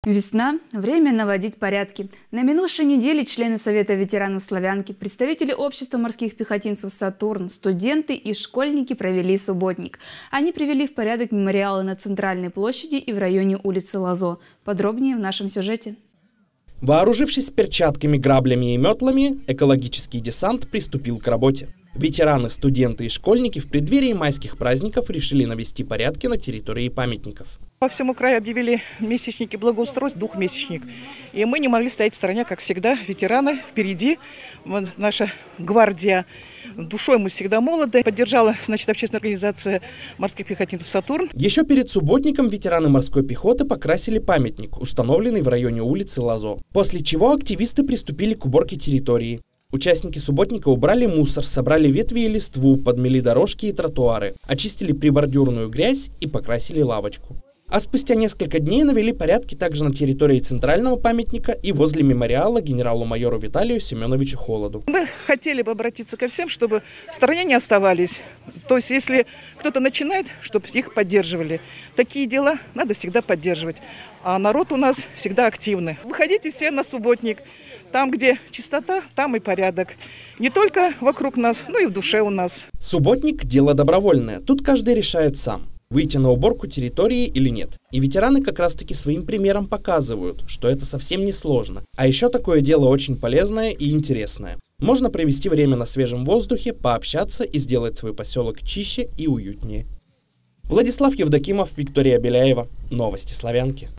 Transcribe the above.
Весна – время наводить порядки. На минувшей неделе члены Совета ветеранов Славянки, представители общества морских пехотинцев «Сатурн», студенты и школьники провели субботник. Они привели в порядок мемориалы на Центральной площади и в районе улицы Лазо. Подробнее в нашем сюжете. Вооружившись перчатками, граблями и метлами, экологический десант приступил к работе. Ветераны, студенты и школьники в преддверии майских праздников решили навести порядки на территории памятников. По всему краю объявили месячники благоустройства, двухмесячник. И мы не могли стоять в стороне, как всегда. Ветераны впереди, наша гвардия. Душой мы всегда молоды. Поддержала, общественная организация морских пехотинцев «Сатурн». Еще перед субботником ветераны морской пехоты покрасили памятник, установленный в районе улицы Лазо. После чего активисты приступили к уборке территории. Участники субботника убрали мусор, собрали ветви и листву, подмели дорожки и тротуары, очистили прибордюрную грязь и покрасили лавочку. А спустя несколько дней навели порядки также на территории центрального памятника и возле мемориала генералу-майору Виталию Семеновичу Холоду. Мы хотели бы обратиться ко всем, чтобы в стороне не оставались. То есть, если кто-то начинает, чтобы их поддерживали. Такие дела надо всегда поддерживать. А народ у нас всегда активный. Выходите все на субботник. Там, где чистота, там и порядок. Не только вокруг нас, но и в душе у нас. Субботник – дело добровольное. Тут каждый решает сам, выйти на уборку территории или нет. И ветераны как раз-таки своим примером показывают, что это совсем не сложно. А еще такое дело очень полезное и интересное. Можно провести время на свежем воздухе, пообщаться и сделать свой поселок чище и уютнее. Владислав Евдокимов, Виктория Беляева. Новости Славянки.